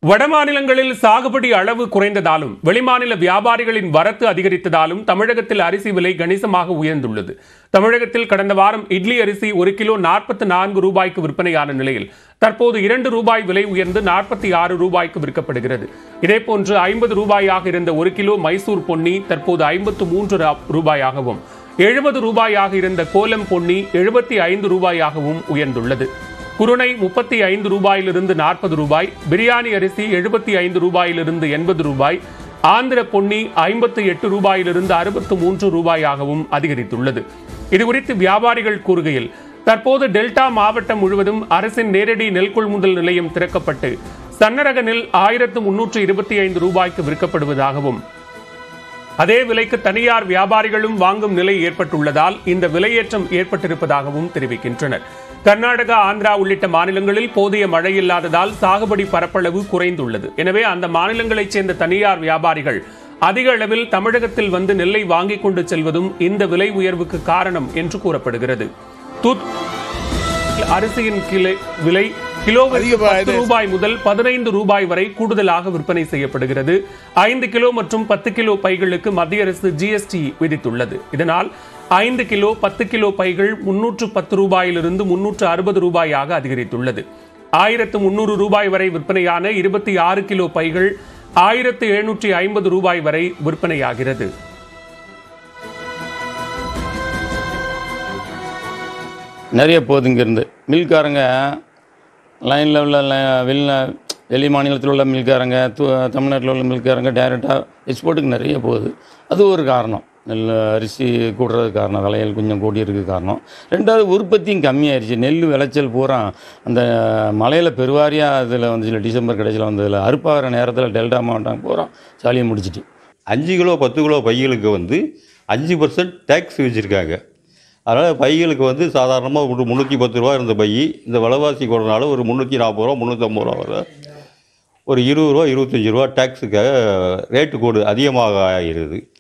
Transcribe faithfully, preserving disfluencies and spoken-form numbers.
வடமாநிலங்களில் சாகுபடி அளவு குறைந்ததாலும் வெளிமாநில வியாபாரிகளின் வரத்து அதிகரித்ததாலும் தமிழகத்தில் அரிசி விலை கணிசமாக உயர்ந்துள்ளது. தமிழகத்தில் கடந்த வாரம் இட்லி அரிசி ஒரு கிலோ நாற்பத்தி நான்கு ரூபாய்க்கு விற்பனையான நிலையில் தற்போது இரண்டு ரூபாய் விலை உயர்ந்து நாற்பத்தி ஆறு ரூபாய்க்கு விற்கப்படுகிறது. இதேபோன்று ஐம்பது ரூபாயாக இருந்த ஒரு கிலோ மைசூர் பொன்னி தற்போது ஐம்பத்து மூன்று ரூபாயாகவும், எழுபது ரூபாயாக இருந்த கோலம் பொன்னி எழுபத்தி ஐந்து ரூபாயாகவும் உயர்ந்துள்ளது. குருணை முப்பத்தி ஐந்து ரூபாயிலிருந்து நாற்பது ரூபாய், பிரியாணி அரிசி எழுபத்தி ஐந்து ரூபாயிலிருந்து எண்பது ரூபாய், ஆந்திர பொன்னி ஐம்பத்தி எட்டு ரூபாயிலிருந்து அறுபத்து மூன்று ரூபாயாகவும் அதிகரித்துள்ளது. இதுகுறித்து வியாபாரிகள் கூறுகையில், தற்போது டெல்டா மாவட்டம் முழுவதும் அரசின் நேரடி நெல் கொள்முதல் நிலையம் திறக்கப்பட்டு சன்னரக நெல் ஆயிரத்து முன்னூற்று இருபத்தி ஐந்து ரூபாய்க்கு விற்கப்படுவதாகவும், அதே விலைக்கு தனியார் வியாபாரிகளும் வாங்கும் நிலை ஏற்பட்டுள்ளதால் இந்த விலையேற்றம் ஏற்பட்டிருப்பதாகவும் தெரிவிக்கின்றனர். கர்நாடகா, ஆந்திரா உள்ளிட்ட மாநிலங்களில் போதிய மழை இல்லாததால் சாகுபடி பரப்பளவு குறைந்துள்ளது. எனவே அந்த மாநிலங்களைச் சேர்ந்த தனியார் வியாபாரிகள் அதிக அளவில் தமிழகத்தில் வந்து நெல்லை வாங்கிக் கொண்டு செல்வதும் இந்த விலை உயர்வுக்கு காரணம் என்று கூறப்படுகிறது. அரிசியின் விலை கிலோவிற்கு பத்து ரூபாய் முதல் பதினைந்து ரூபாய் வரை கூடுதலாக விற்பனை செய்யப்படுகிறது. ஐந்து கிலோ மற்றும் பத்து கிலோ பைகளுக்கு மத்திய அரசு ஜிஎஸ்டி விதித்துள்ளது. இதனால் ஐந்து கிலோ பத்து கிலோ பைகள் முன்னூற்று பத்து ரூபாயிலிருந்து முன்னூற்று அறுபது ரூபாயாக அதிகரித்துள்ளது. ஆயிரத்து முன்னூறு ரூபாய் வரை விற்பனையான இருபத்தி ஆறு கிலோ பைகள் ஆயிரத்து எழுநூற்றி ஐம்பது ரூபாய் வரை விற்பனையாகிறது. நிறைய போகுது. இங்கேருந்து மில்காரங்க லைனில் உள்ள வெளி வெளி மாநிலத்தில் உள்ள மில்காரங்க, தமிழ்நாட்டில் உள்ள மில்காரங்க டைரெக்டாக எக்ஸ்போர்ட்டுக்கு நிறைய போகுது. அது ஒரு காரணம். நெல் அரிசி கூடுறதுக்கு காரணம், விலைகள் கொஞ்சம் கூடியிருக்கு காரணம். ரெண்டாவது, உற்பத்தியும் கம்மியாயிருச்சு. நெல் விளைச்சல் பூரா அந்த மழையில் பெருவாரியாக அதில் வந்துச்சுல, டிசம்பர் கடைசியில் வந்ததில் அறுப்பாகிற நேரத்தில் டெல்டா மாவட்டம் பூரா சாலியை முடிச்சிட்டு அஞ்சு கிலோ பத்து கிலோ பைகளுக்கு வந்து அஞ்சு பர்சன்ட் டேக்ஸ் வச்சுருக்காங்க. அதனால் பைகளுக்கு வந்து சாதாரணமாக ஒரு முந்நூற்றி பத்து ரூபா இருந்த பை இந்த விலைவாசி கூடனால ஒரு முந்நூற்றி நாற்பது ரூபா முந்நூற்றம்பது ரூபா வர ஒரு இருபது ரூபா இருபத்தஞ்சி ரூபா டேக்ஸுக்காக ரேட்டு கூடு அதிகமாக ஆகிடுது.